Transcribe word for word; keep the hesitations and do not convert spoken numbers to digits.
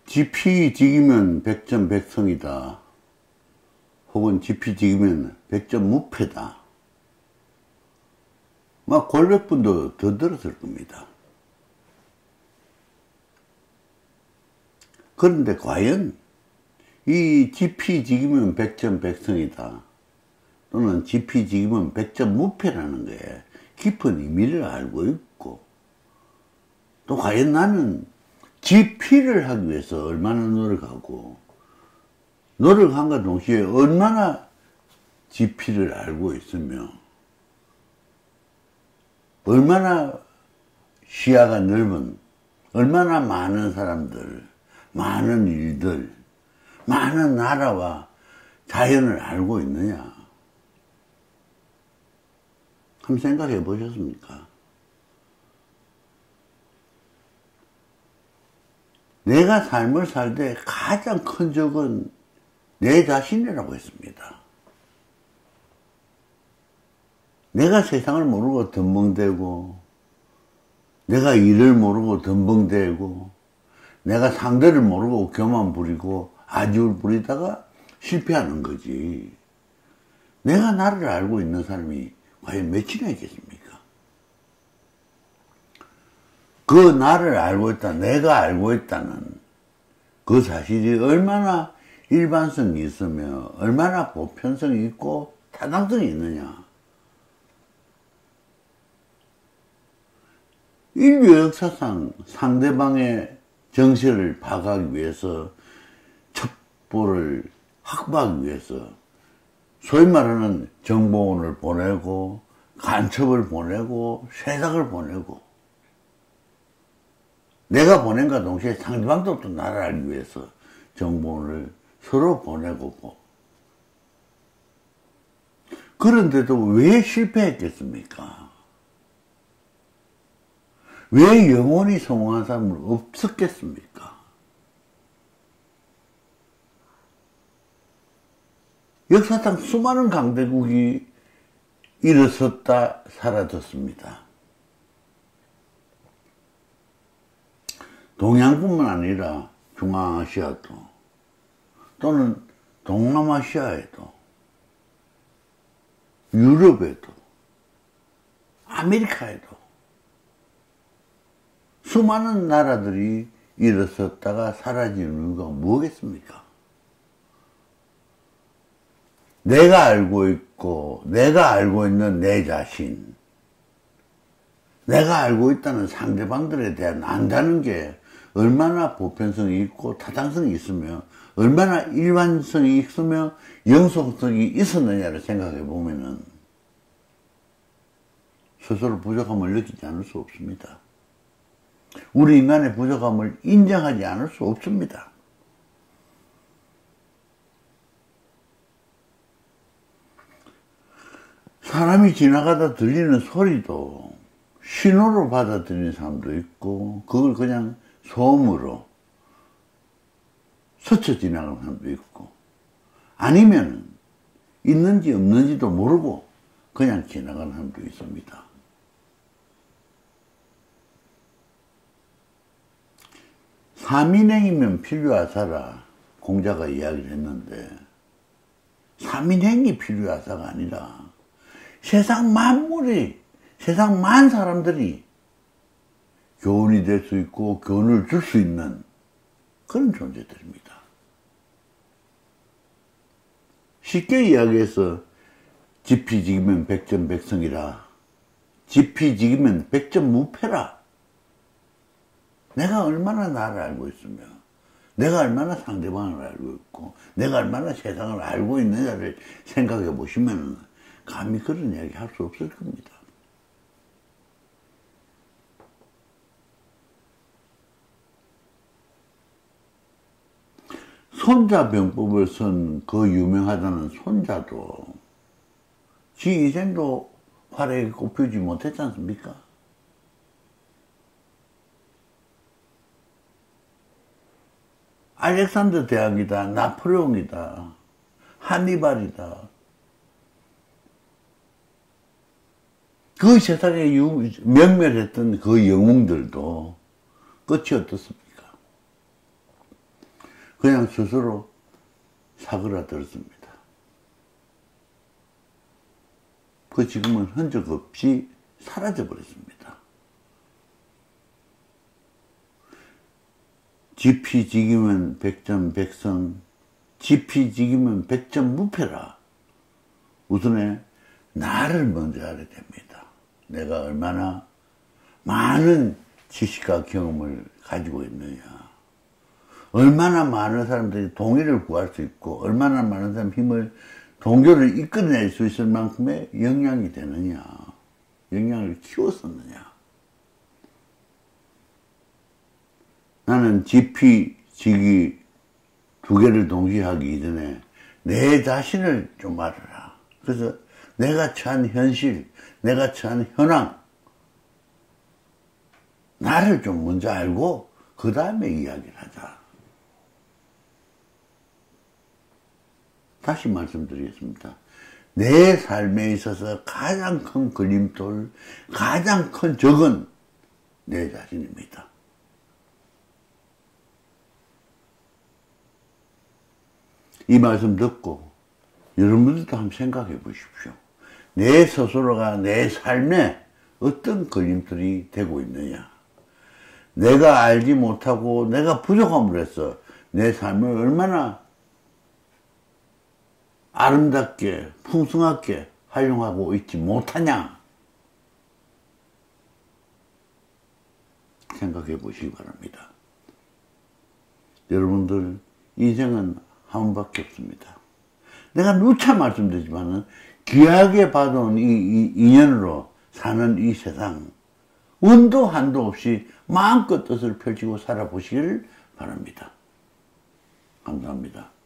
지피지기면 백전백승이다. 혹은 지피지기면 백전무패다. 막 골백 분도 더 들었을 겁니다. 그런데 과연 이 지피지기면 백전백승이다. 또는 지피지기면 백전무패라는 거에 깊은 의미를 알고 있고, 또 과연 나는 지피를 하기 위해서 얼마나 노력하고, 노력한과 동시에 얼마나 지피를 알고 있으며, 얼마나 시야가 넓은, 얼마나 많은 사람들, 많은 일들, 많은 나라와 자연을 알고 있느냐. 한번 생각해 보셨습니까? 내가 삶을 살 때 가장 큰 적은 내 자신이라고 했습니다. 내가 세상을 모르고 덤벙대고, 내가 일을 모르고 덤벙대고, 내가 상대를 모르고 교만 부리고 아지울 부리다가 실패하는 거지. 내가 나를 알고 있는 사람이 과연 몇이나 있겠습니까? 그 나를 알고 있다, 내가 알고 있다는 그 사실이 얼마나 일반성이 있으며 얼마나 보편성이 있고 타당성이 있느냐. 인류 역사상 상대방의 정체를 파악하기 위해서, 첩보를 확보하기 위해서 소위 말하는 정보원을 보내고 간첩을 보내고 세상을 보내고, 내가 보낸과 동시에 상대방도 또 나를 알기 위해서 정보원을 서로 보내고 뭐. 그런데도 왜 실패했겠습니까? 왜 영원히 성공한 사람은 없었겠습니까? 역사상 수많은 강대국이 일어섰다 사라졌습니다. 동양뿐만 아니라 중앙아시아도, 또는 동남아시아에도, 유럽에도, 아메리카에도 수많은 나라들이 일어섰다가 사라지는 이유가 뭐겠습니까? 내가 알고 있고, 내가 알고 있는 내 자신, 내가 알고 있다는 상대방들에 대한 안다는 게 얼마나 보편성이 있고 타당성이 있으며 얼마나 일반성이 있으며 영속성이 있었느냐를 생각해 보면은 스스로 부족함을 느끼지 않을 수 없습니다. 우리 인간의 부족함을 인정하지 않을 수 없습니다. 사람이 지나가다 들리는 소리도 신호로 받아들이는 사람도 있고, 그걸 그냥 소음으로 스쳐 지나가는 사람도 있고, 아니면 있는지 없는지도 모르고 그냥 지나가는 사람도 있습니다. 삼인행이면 필요하사라 공자가 이야기를 했는데, 삼인행이 필요하사가 아니라 세상 만물이, 세상 만 사람들이 교훈이 될 수 있고 교훈을 줄 수 있는 그런 존재들입니다. 쉽게 이야기해서 지피지기면 백전백승이라, 지피지기면 백전무패라. 내가 얼마나 나를 알고 있으며, 내가 얼마나 상대방을 알고 있고, 내가 얼마나 세상을 알고 있느냐를 생각해 보시면 감히 그런 이야기 할 수 없을 겁니다. 손자병법을 쓴 그 유명하다는 손자도 지 인생도 활약에 꼽히지 못했지 않습니까? 알렉산더 대왕이다, 나폴레옹이다, 한니발이다. 그 세상에 멸멸했던 그 영웅들도 끝이 어떻습니까? 그냥 스스로 사그라들었습니다. 그 지금은 흔적 없이 사라져버렸습니다. 지피지기면 백전 백선, 지피지기면 백전 무패라. 우선에 나를 먼저 알아야 됩니다. 내가 얼마나 많은 지식과 경험을 가지고 있느냐, 얼마나 많은 사람들이 동의를 구할 수 있고, 얼마나 많은 사람 힘을, 동교를 이끌어낼 수 있을 만큼의 역량이 되느냐, 역량을 키웠었느냐. 나는 지피, 지기 두 개를 동시에 하기 이전에 내 자신을 좀 알아라. 그래서 내가 처한 현실, 내가 처한 현황, 나를 좀 먼저 알고 그 다음에 이야기를 하자. 다시 말씀드리겠습니다. 내 삶에 있어서 가장 큰 걸림돌, 가장 큰 적은 내 자신입니다. 이 말씀 듣고 여러분들도 한번 생각해 보십시오. 내 스스로가 내 삶에 어떤 걸림돌이 되고 있느냐. 내가 알지 못하고 내가 부족함으로 해서 내 삶을 얼마나 아름답게 풍성하게 활용하고 있지 못하냐 생각해 보시기 바랍니다. 여러분들 인생은 한 번밖에 없습니다. 내가 누차 말씀드리지만은 귀하게 받아온 이, 이 인연으로 사는 이 세상, 운도 한도 없이 마음껏 뜻을 펼치고 살아보시길 바랍니다. 감사합니다.